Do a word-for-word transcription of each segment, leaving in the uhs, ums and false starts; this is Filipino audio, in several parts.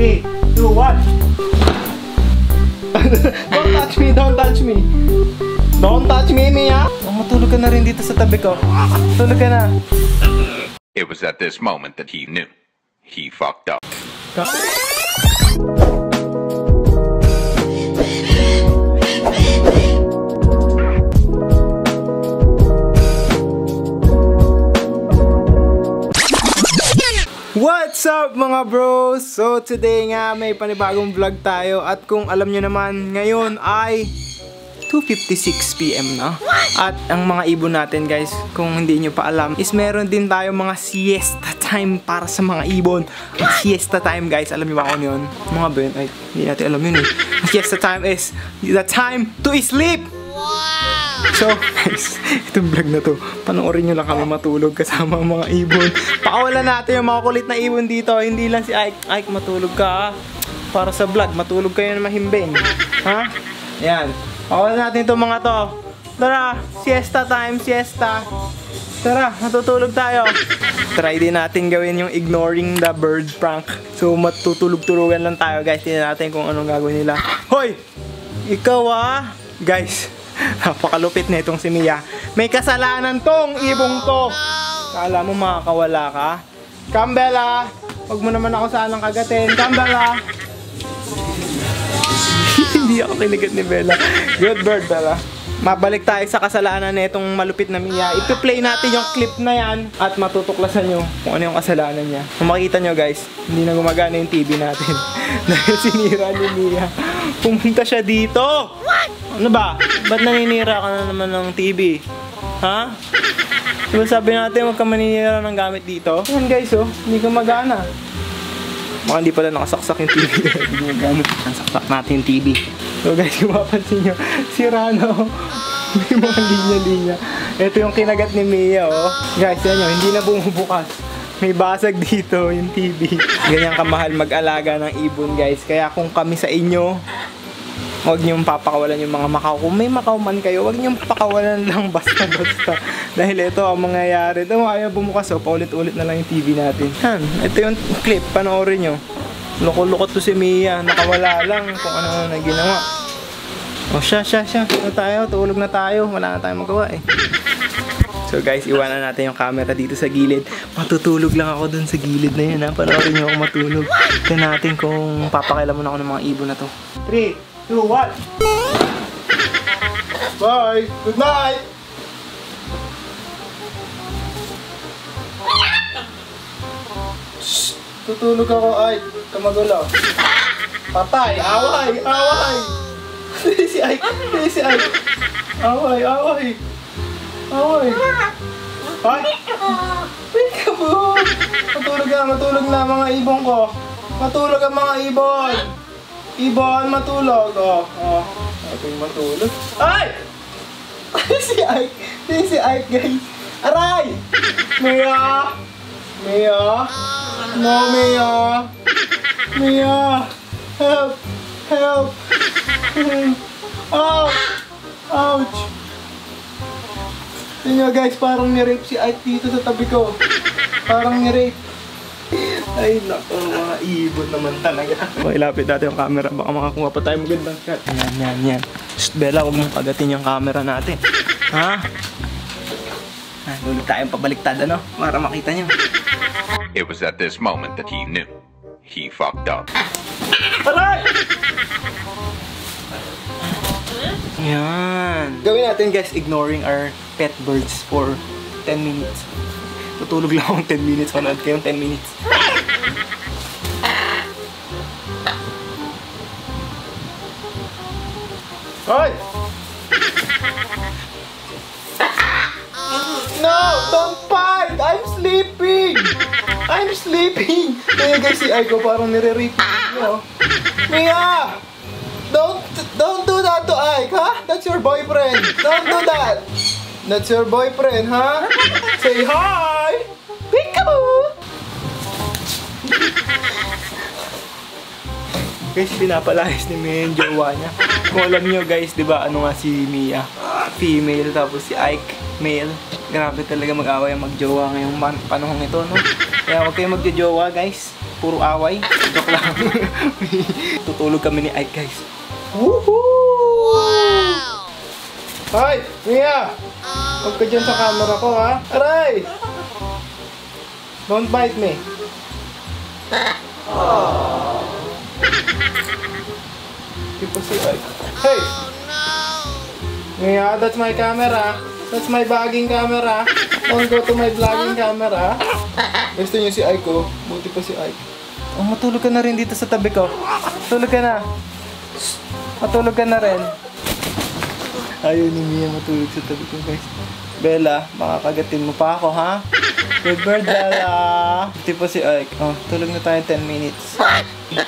three, two, one. Don't touch me, don't touch me. Don't touch me, Mia. Oh, matulog ka na rin dito sa tabi ko. Tulog ka na. It was at this moment that he knew. He fucked up. What's up mga bros? So today nga may panibagong vlog tayo. At kung alam nyo naman, ngayon ay two fifty-six p m na. At ang mga ibon natin guys, kung hindi nyo pa alam, is meron din tayo mga siesta time para sa mga ibon. Siesta time guys, alam nyo ba kung yun? Mga ba yun? Ay, hindi natin alam yun eh. Siesta time is the time to sleep! So guys, itong vlog na to, panoorin nyo lang kami matulog kasama ang mga ibon. Pakawalan natin yung mga kulit na ibon dito. Hindi lang si Ike. Ike, matulog ka ha? Para sa vlog, matulog kayo na mahimbing. Ha? Yan. Pakawalan natin itong mga to. Tara, siesta time, siesta. Tara, matutulog tayo. Try din natin gawin yung ignoring the bird prank. So matutulog-turugan lang tayo guys. Tingnan natin kung anong gagawin nila. Hoy! Ikaw ah! Guys, napakalupit na itong si Mia. May kasalanan tong ibong to. Kala mo makakawala ka? Cambella! Huwag mo naman ako sanang kagatin. Cambella! Hindi ako kinigat ni Bella. Good bird, Bella. Mabalik tayo sa kasalanan na itong malupit na Mia. Ito-play natin yung clip na yan at matutuklasan nyo kung ano yung kasalanan niya. Kung makita nyo guys, hindi na gumagana yung T V natin. Dahil sinira ni Mia. Pumunta siya dito. Ano ba? Ba't naninira ka na naman ng T V? Ha? Diba sabi natin huwag ka maninira ng gamit dito? Yan guys oh, hindi gumagana. Baka hindi pala nakasaksak yung T V. Hindi gumagamit. Nasaksak natin yung T V. So guys, kung mapansin nyo, sira na oh. May mga linya-linya. Ito yung kinagat ni Mia oh. Guys, yan yun, hindi na bumubukas. May basag dito yung T V. Ganyan kamahal mag-alaga ng ibon guys. Kaya kung kami sa inyo, huwag niyong papakawalan yung mga makaw. Kung may makaw man kayo, huwag niyong papakawalan lang basta-basta. Dahil ito ang mangyayari. Ito ayaw bumukas oh. Paulit-ulit na lang yung T V natin. Yan, ito yung clip. Panoorin nyo. Loko-loko to si Mia. Nakawala lang kung ano na ginawa. O siya, siya, siya. Ano tayo? Tulog na tayo. Wala na tayong magawa eh. So guys, iwanan natin yung camera dito sa gilid. Matutulog lang ako dun sa gilid na yun ha. Panoorin nyo ako matulog. Tignan natin kung papakailan mo na ako ng mga ibon na to. three, two, one. Bye! Good night! Shh! Tutulog ako ay kamagulo. Patay! Away! Away! Si Ike! Si Ike! Away! Away! Away! Ay! Peekaboo! Matulog na! Matulog na mga ibon ko! Matulog ang mga ibon! Ibon! Matulog! Oh! Oh! Ito yung matulog. Ay! Si Ike! Si Ike guys! Aray! Mia! Mia! No, Mia! Mia! Help! Help! Oh! Ouch! Tingnan guys, parang ni-rape si Ike dito sa tabi ko. Parang ni-rape. Ay naku, mga ibon naman talaga. Okay, lapit natin yung camera. Baka makakuha pa tayo magandang shot. Yan, yan, yan. Shh, Bella, huwag mong kagatin yung camera natin. Ha? Ah, lulog tayong pabaliktad, ano? Para makita nyo. It was at this moment that he knew. He fucked up. Aray! Yan. Gawin natin guys, ignoring our pet birds for ten minutes. Tutulog lang akong ten minutes. Manood kayong ten minutes. Hoy! No! Don't fight! I'm sleeping! I'm sleeping! Kaya guys, si Aiko parang nire-repeat niyo. Mia! Don't, don't do that to Ike, ha? That's your boyfriend. Don't do that. That's your boyfriend, ha? Say hi! Peekaboo! Guys, pinapalayas ni Mia yung jowa niya. Kung alam nyo guys, di ba ano nga si Mia? Female, tapos si Ike, male. Grabe talaga mag-away ang mag-jowa ngayong panahong ito, no? Kaya huwag kayong mag-jowa guys. Puro away. Joke lang. Tutulog kami ni Ike, guys. Woohoo! Wow! Hoy! Mia! Huwag ka dyan sa camera ko, ha? Aray! Don't bite me. Oh. Tipo si Ike. Hey! Mia, that's my camera. That's my vlogging camera. Don't go to my vlogging camera. Gusto niyo si Ike, oh. Buti pa si Ike. Oh, matulog ka na rin dito sa tabi ko. Matulog ka na. Matulog ka na rin. Ayaw ni Mia matulog sa tabi ko, guys. Bella, makakagatin mo pa ako, ha? Good bird, Bella. Buti pa si Ike. Oh, tulog na tayo ten minutes. Ay,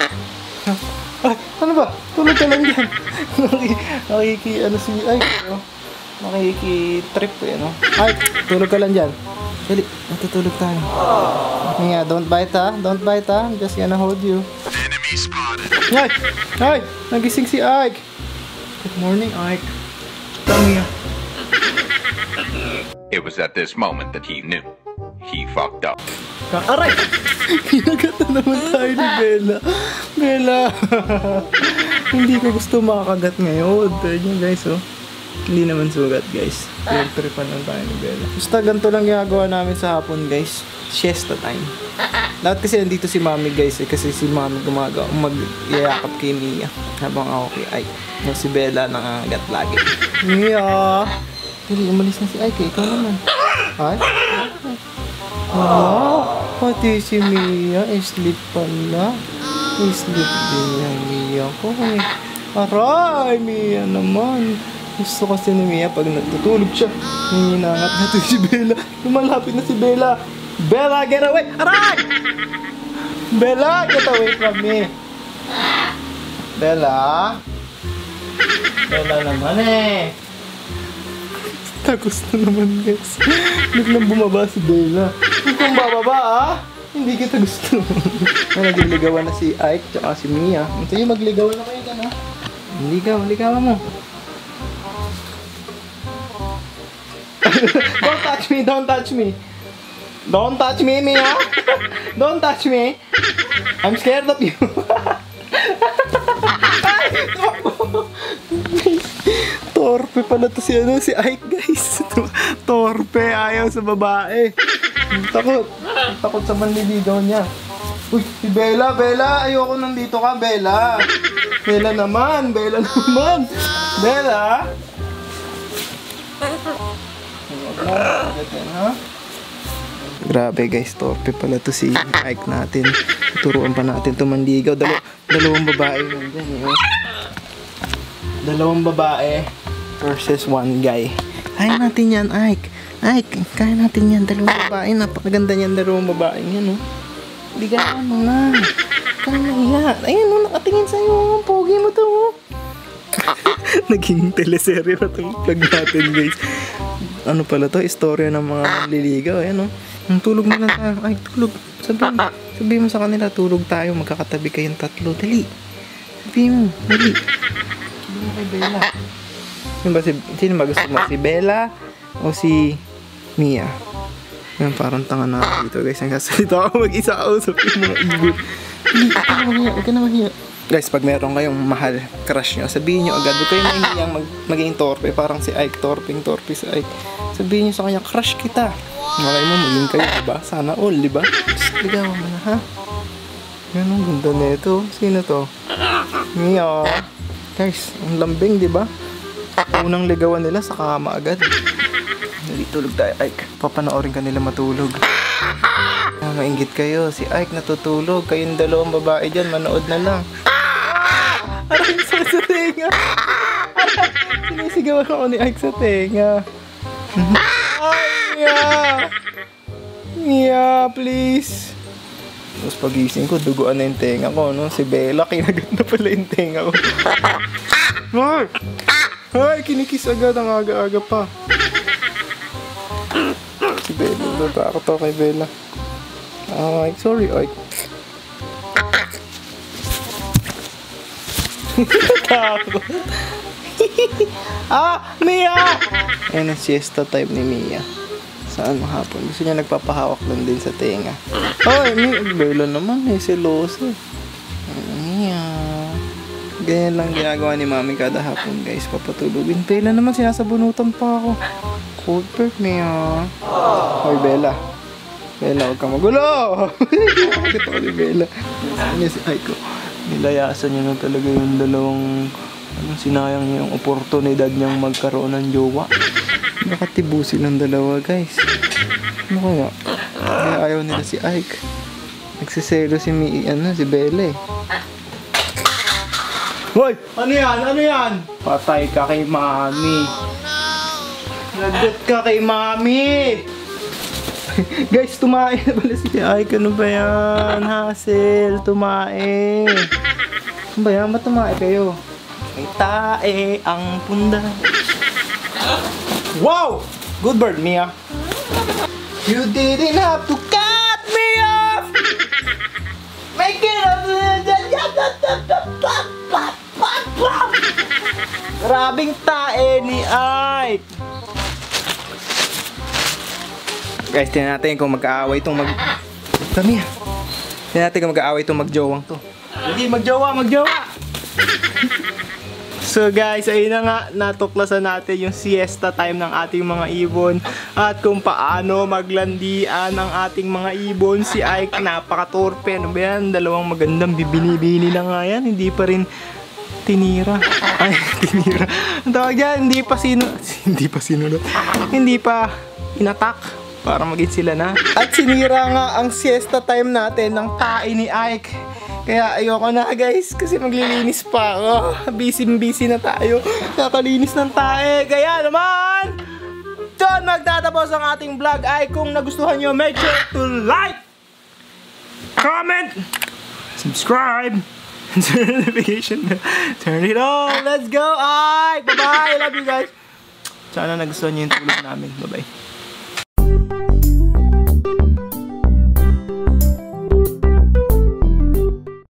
ano ba? Tulog ka lang dyan. Nakiki, ano si Ike, oh. Nakiki-trip, eh, no? Ike, tulog ka lang dyan. Dali, matutulog tayo. Mia, don't bite, ha? Don't bite, ha? I'm just gonna hold you. Enemy spotted. Ike! Ike! Nagising si Ike! Good morning, Ike. Come here. It was at this moment that he knew. He fucked up. Aray! Kinagatan naman tayo ni Bella. Bella! Hindi ko gusto makagat ngayon. Tayo nyo, guys, oh. Hindi naman sugat, guys. Pinagtripan lang tayo ni Bella. Basta ganito lang ginagawa namin sa hapon, guys. Siesta time. Lahat kasi nandito si Mami, guys, eh, kasi si Mami gumagawa, mag-iyakap kay Mia. Habang ako kay Ike. Yung si Bella nangangagat lagi. Mia! Dili, umalis na si Ike, ikaw naman. Ay? Ah, pati si Mia, sleep pala. Sleep din yung Mia ko, eh. Aray, Mia naman. Gusto kasi ni Mia pag nagtutulog siya. Hinangat natin si Bella. Lumalapit na si Bella. Bella, get away! Aray! Bella, get away from me. Bella? Bella naman eh. Takos na naman, guys. Biglang bumaba si Bella. Huwag kang bababa, ah. Hindi kita gusto. May nagliligawan na si Ike tsaka si Mia. Hintayin, magligawan na kayo dyan, ha? Ligaw, ligawan mo. Don't touch me, don't touch me. Don't touch me, Mia. Don't touch me. I'm scared of you. Ay, torpe pala to si ano, si Ike, guys. Torpe, ayaw sa babae. Takot. Takot sa manliligaw niya. Uy, si Bella, Bella, ayoko nandito ka, Bella. Bella naman, Bella naman. Bella. Ha? Grabe, guys, torpe pala to si Ike natin. Turuan pa natin to manligaw. Dalo, dalawang babae nandyan, eh. Dalawang babae versus one guy. Kaya natin yan, Ike. Ike, kaya natin yan. Dalawang babae. Napakaganda niyan, dalawang babae yan, oh. Ligawan mo nga. Kaya nga. Ayan, oh, nakatingin sa'yo. Ang pogi mo to, oh. Naging teleserye na itong vlog natin, guys. Ano pala to? Istorya ng mga manliligaw. Ayan, oh. Tulog mo lang tayo. Ay, tulog. Sabihin, sabihin mo sa kanila, tulog tayo. Magkakatabi kayong tatlo. Dali. Sabihin mo. Dali. Sabihin mo kay Bella. Sino ba, si, sino ba gusto mo? Si Bella o si Mia? Ayan, parang tanga na dito, guys. Nagsasalita ako mag-isa ako sa mga ibon. Dali, huwag ka na mahiya. Huwag ka na mahiya. Guys, pag meron kayong mahal crush nyo, sabihin nyo agad. Huwag kayong mahihiyang mag maging torpe. Parang si Ike, torping torpe si Ike. Sabihin nyo sa kanya, crush kita. Malay mo, maging kayo, diba? Sana all, diba? Just ligawan mo na, ha? Yan, ang ganda na ito. Sino to? Mia. Guys, ang lambing, diba? Unang ligawan nila sa kama agad. Dali, tulog tayo, Ike. Papanoorin ka nila matulog. Ah, mainggit kayo. Si Ike natutulog. Kayong dalawang babae dyan, manood na lang. Aray, sa sa tenga. Sinisigawan ako ni Ike sa tenga. Ay, Mia! Mia, please. Tapos pagising ko, duguan na yung tenga ko, no? Si Bella, kinagat na pala yung tenga ko. Ay! Ay, kinikis agad, ang aga-aga pa. Si Bella, natakot ako kay Bella. Ay, sorry, ay. Takot. Ah, Mia! Ayan ang siesta time ni Mia. Saan mahapon? Gusto niya nagpapahawak lang din sa tenga. Ay, Mia. Bella naman eh, seloso. Mia. Ganyan lang ginagawa ni mami kada hapon guys, papatulugin. Bella naman, sinasabunutan pa ako. Cold perk niya. Hoy Bella. Bella, huwag ka magulo! Bakit ako ni Bella? Ano si Aiko? Nilayasan niya na talaga yung dalawang, anong sinayang niya yung oportunidad niyang magkaroon ng jowa. Nakatibusin ng dalawa guys. Ano kaya? Kaya ayaw nila si Ike. Nagsiselo si Mi, ano, si Bella eh. Hoy! Ano yan? Ano yan? Patay ka kay mami. Lagot ka kay mami! Guys, tumae na pala si Ike. Ano ba yan? Hassel, tumae. Ano ba yan? Ba't tumae kayo? May tae ang punda. Wow! Good bird, Mia. You didn't have to cut me off! Make it up! Grabing tae ni Ike. Guys, tingnan natin kung mag-aaway itong mag... Kami ah. Tingnan natin kung mag-aaway itong magjowang to. Hindi, magjowa, magjowa! So guys, ayun na nga, natuklasan natin yung siesta time ng ating mga ibon at kung paano maglandian ng ating mga ibon. Si Ike, napaka-torpe. Ano ba yan? Dalawang magandang bibini-bini na nga yan. Hindi pa rin tinira. Ay, tinira. Ang tawag dyan, hindi pa sino... Hindi pa sinunod. Hindi pa inatak para maging sila na. At sinira nga ang siesta time natin ng tae ni Ike. Kaya ayoko na guys, kasi maglilinis pa ako. Busy-busy na tayo. Nakalinis ng tae. Kaya naman, doon magtatapos ang ating vlog. Ay, kung nagustuhan nyo, make sure to like, comment, subscribe, and turn the notification bell. Turn it on. Let's go, Ike! Bye-bye! Love you guys. Sana nagustuhan nyo yung tulog namin. Bye-bye.